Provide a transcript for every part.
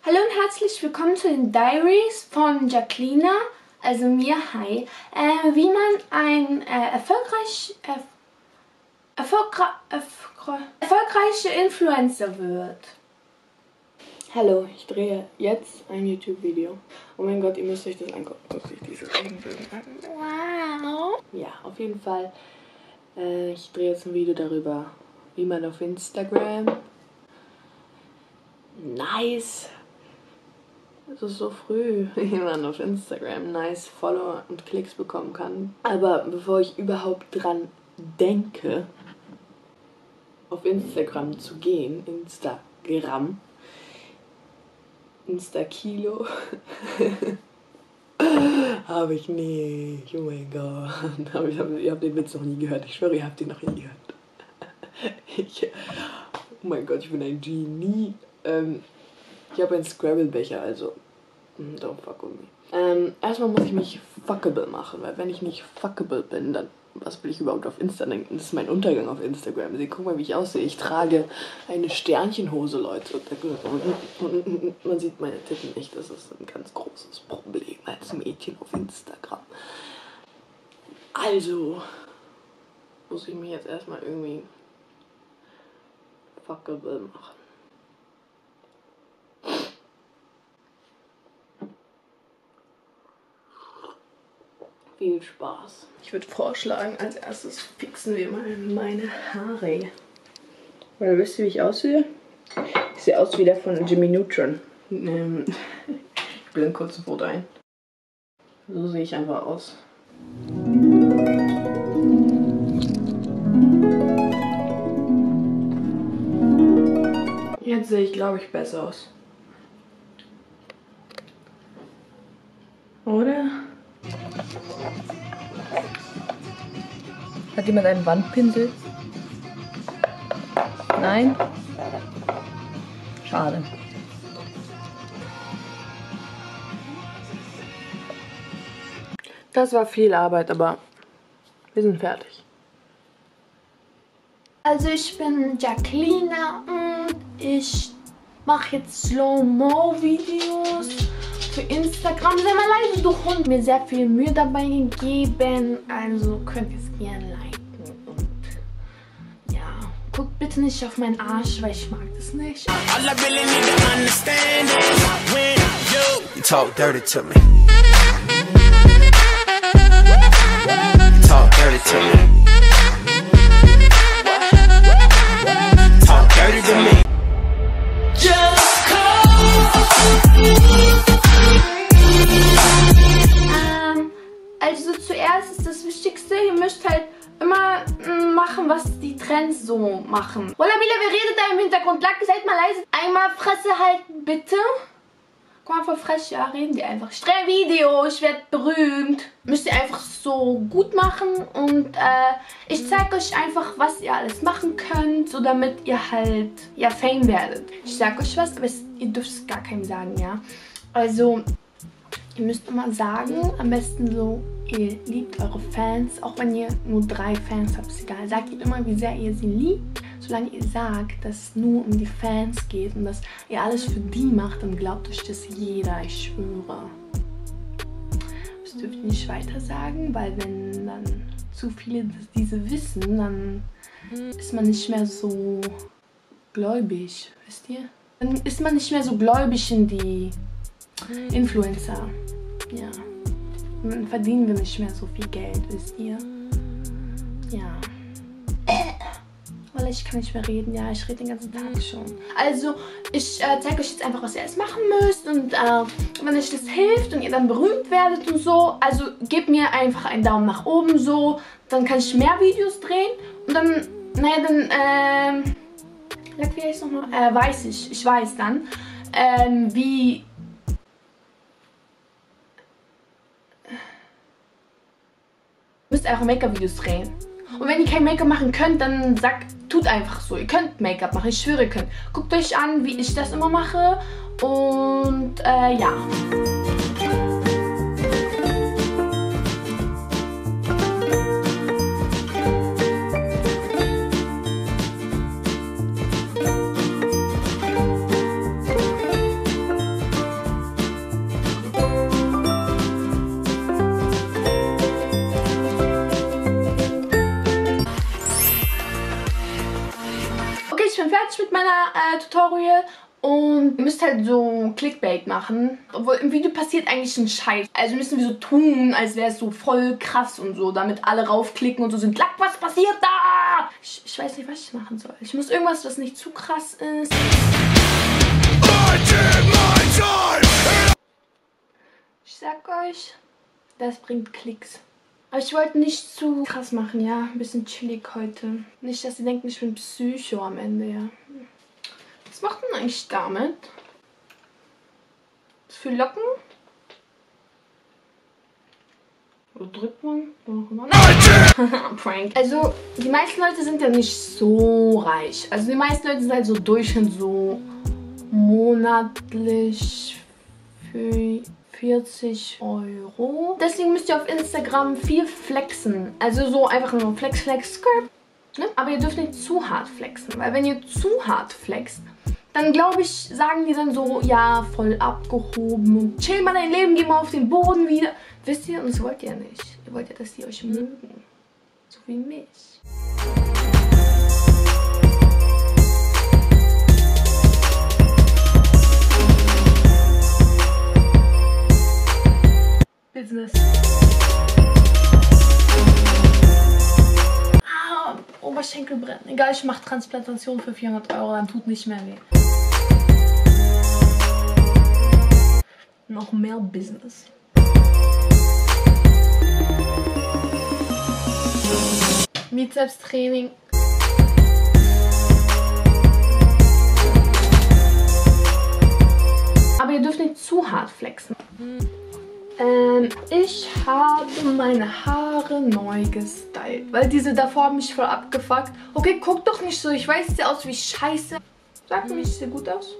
Hallo und herzlich willkommen zu den Diaries von Jacqueline, also mir, hi. Wie man ein erfolgreicher Influencer wird. Hallo, ich drehe jetzt ein YouTube-Video. Oh mein Gott, ihr müsst euch das angucken. Guckt euch diese Regenbögen an. Wow. Ja, auf jeden Fall. Ich drehe jetzt ein Video darüber, wie man auf Instagram es ist so früh, wie man auf Instagram nice Follower und Klicks bekommen kann. Aber bevor ich überhaupt dran denke, auf Instagram zu gehen, Insta-Kilo, habe ich nicht. Oh mein Gott. Ihr habt den Witz noch nie gehört. Ich schwöre, ihr habt ihn noch nie gehört. Oh mein Gott, ich bin ein Genie. Ich habe einen Scrabble-Becher, also don't fuck with me. Erstmal muss ich mich fuckable machen, weil wenn ich nicht fuckable bin, dann was will ich überhaupt auf Insta denken? Das ist mein Untergang auf Instagram. Guck mal, wie ich aussehe. Ich trage eine Sternchenhose, Leute. Man sieht meine Titten nicht. Das ist ein ganz großes Problem als Mädchen auf Instagram. Also muss ich mich jetzt erstmal irgendwie fuckable machen. Viel Spaß. Ich würde vorschlagen, als erstes fixen wir mal meine Haare. Oder wisst ihr, wie ich aussehe? Ich sehe aus wie der von Jimmy Neutron. Ich blende kurz ein Foto ein. So sehe ich einfach aus. Jetzt sehe ich, glaube ich, besser aus. Oder? Hat jemand einen Wandpinsel? Nein? Schade. Das war viel Arbeit, aber wir sind fertig. Also ich bin Jacqueline und ich mache jetzt Slow-Mo-Videos für Instagram. Sei mal leise, du Hund. Mir sehr viel Mühe dabei gegeben, also könnt ihr es gerne liken. Und ja, guckt bitte nicht auf meinen Arsch, weil ich mag das nicht. Talk dirty to me. Talk dirty to me. Talk dirty to me. Just Also zuerst ist das Wichtigste, ihr müsst halt immer machen, was die Trends so machen. Wallabila, wer redet da im Hintergrund? Seid mal leise. Einmal Fresse halten, bitte. Guck mal, voll frech, ja, reden die einfach. Ich drehe ein Video, ich werde berühmt. Müsst ihr einfach so gut machen und ich zeige euch einfach, was ihr alles machen könnt, so damit ihr halt, ja, Fame werdet. Ich sag euch was, aber ihr dürft es gar keinem sagen, ja. Also, ihr müsst immer sagen, am besten so, ihr liebt eure Fans, auch wenn ihr nur 3 Fans habt, ist egal. Sagt ihr immer, wie sehr ihr sie liebt. Solange ihr sagt, dass es nur um die Fans geht und dass ihr alles für die macht, dann glaubt euch das jeder, ich schwöre. Das dürft ihr nicht weiter sagen, weil wenn dann zu viele diese wissen, dann ist man nicht mehr so gläubig, wisst ihr? Dann ist man nicht mehr so gläubig in die Influencer. Ja. Dann verdienen wir nicht mehr so viel Geld, wisst ihr? Ja. Weil ich kann nicht mehr reden, ja, ich rede den ganzen Tag schon. Also, ich zeige euch jetzt einfach, was ihr alles machen müsst und wenn euch das hilft und ihr dann berühmt werdet und so, also gebt mir einfach einen Daumen nach oben so, dann kann ich mehr Videos drehen und dann, naja, dann, wie heißt es nochmal? Weiß ich weiß dann, wie... müsst eure Make-up-Videos drehen. Und wenn ihr kein Make-up machen könnt, dann tut einfach so. Ihr könnt Make-up machen, ich schwöre, ihr könnt. Guckt euch an, wie ich das immer mache. Und ja. meiner Tutorial. Und ihr müsst halt so Clickbait machen. Obwohl im Video passiert eigentlich ein Scheiß. Also müssen wir so tun, als wäre es so voll krass und so. Damit alle raufklicken und so sind. Lack, was passiert da? Ich weiß nicht, was ich machen soll. Ich muss irgendwas, was nicht zu krass ist. Ich sag euch, das bringt Klicks. Aber ich wollte nicht zu krass machen, ja. Ein bisschen chillig heute. Nicht, dass sie denken, ich bin Psycho am Ende, ja. Was macht man eigentlich damit? Das für Locken? Oder drückt man? Prank. Also, die meisten Leute sind ja nicht so reich. Also, die meisten Leute sind halt so durchschnittlich so monatlich für 40 €. Deswegen müsst ihr auf Instagram viel flexen. Also, so einfach nur flex, flex, skirt. Ne? Aber ihr dürft nicht zu hart flexen. Weil, wenn ihr zu hart flext, dann glaube ich, sagen die dann so, ja, voll abgehoben und chill mal dein Leben, geh mal auf den Boden wieder. Wisst ihr, und das wollt ihr ja nicht. Ihr wollt ja, dass die euch mögen. So wie mich. Business. Oberschenkel brennen. Egal, ich mache Transplantation für 400 €, dann tut nicht mehr weh. Noch mehr Business. Bizepstraining. Aber ihr dürft nicht zu hart flexen. Ich habe meine Haare neu gestylt, weil diese davor haben mich voll abgefuckt. Okay, guck doch nicht so, ich weiß, es sieht aus wie Scheiße. Sag mir, ich sehe gut aus?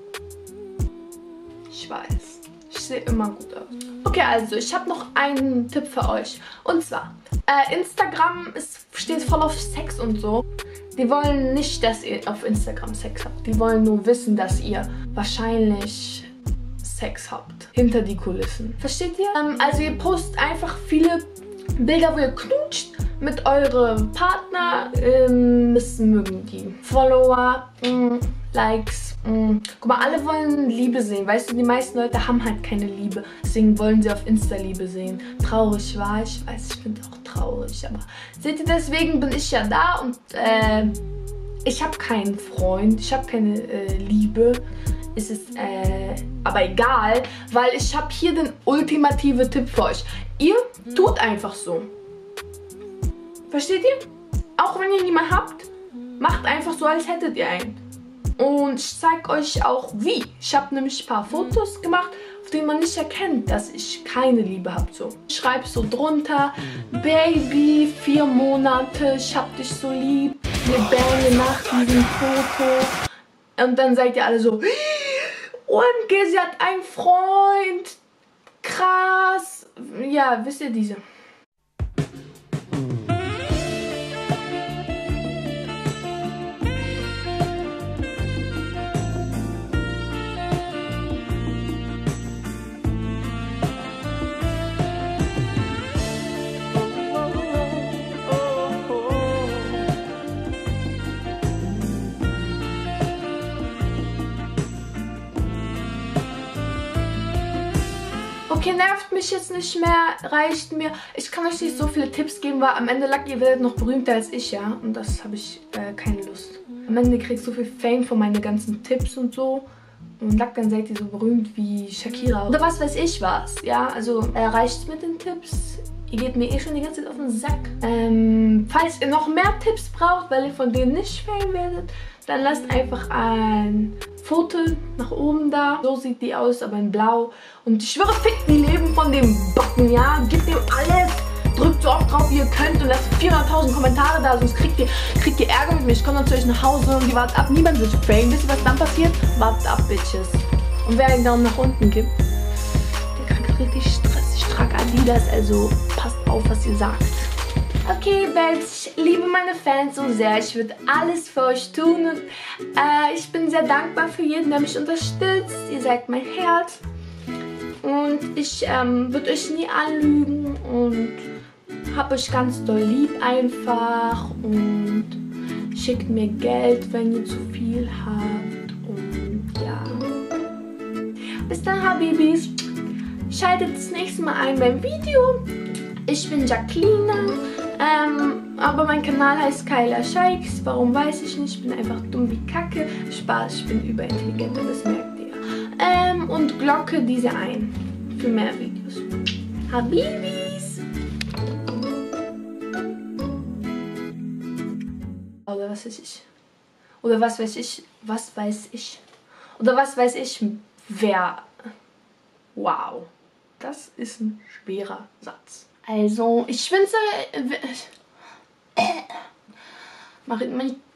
Ich weiß, ich sehe immer gut aus. Okay, also, ich habe noch einen Tipp für euch. Und zwar, Instagram steht voll auf Sex und so. Die wollen nicht, dass ihr auf Instagram Sex habt. Die wollen nur wissen, dass ihr wahrscheinlich Sex habt. Hinter die Kulissen. Versteht ihr? Also ihr postet einfach viele Bilder, wo ihr knutscht mit eurem Partner. Das mögen die. Follower, Likes. Guck mal, alle wollen Liebe sehen. Weißt du, die meisten Leute haben halt keine Liebe. Deswegen wollen sie auf Insta Liebe sehen. Traurig war ich. Weiß, ich bin auch traurig. Aber seht ihr, deswegen bin ich ja da und ich habe keinen Freund. Ich habe keine Liebe. Es ist aber egal, weil ich habe hier den ultimative Tipp für euch. Ihr tut einfach so. Versteht ihr? Auch wenn ihr niemanden habt, macht einfach so, als hättet ihr einen. Und ich zeige euch auch wie. Ich habe nämlich ein paar Fotos gemacht, auf denen man nicht erkennt, dass ich keine Liebe habe. So. Ich schreibe so drunter, Baby, 4 Monate, ich hab dich so lieb, wir bangen nach diesem Foto. Und dann seid ihr alle so, OMG, sie hat einen Freund, krass. Ja, wisst ihr diese? Okay, nervt mich jetzt nicht mehr, reicht mir. Ich kann euch nicht so viele Tipps geben, weil am Ende, Lucky, ihr werdet noch berühmter als ich, ja. Und das habe ich keine Lust. Am Ende kriegst du so viel Fame von meinen ganzen Tipps und so. Und Lucky, dann seid ihr so berühmt wie Shakira. Oder was weiß ich was, ja. Also, reicht mit den Tipps. Ihr geht mir eh schon die ganze Zeit auf den Sack. Falls ihr noch mehr Tipps braucht, weil ihr von denen nicht Fame werdet, dann lasst einfach ein Foto nach oben da. So sieht die aus, aber in blau. Und ich schwöre, fickt die Leben von dem Button, ja. Gebt dem alles. Drückt so oft drauf, wie ihr könnt und lasst 400.000 Kommentare da, sonst kriegt ihr Ärger mit mir. Ich komme dann zu euch nach Hause und die wartet ab. Niemand wird Fame. Wisst ihr, was dann passiert? Wartet ab, Bitches. Und wer einen Daumen nach unten gibt, der kriegt richtig Stress. Ich trage Adidas, also passt auf, was ihr sagt. Okay, Babes, ich liebe meine Fans so sehr. Ich würde alles für euch tun und ich bin sehr dankbar für jeden, der mich unterstützt. Ihr seid mein Herz und ich würde euch nie anlügen und habe euch ganz doll lieb einfach und Schickt mir Geld, wenn ihr zu viel habt. Und ja. Bis dann, Habibis. Schaltet das nächste Mal ein beim Video. Ich bin Jacqueline. Aber mein Kanal heißt Kyla Shikes. Warum weiß ich nicht. Ich bin einfach dumm wie Kacke. Spaß, ich bin überintelligent, das merkt ihr. Und Glocke diese ein. Für mehr Videos. Habibis. Oder was weiß ich. Oder was weiß ich. Was weiß ich. Oder was weiß ich, wer. Wow. Das ist ein schwerer Satz. Also, ich wünsche.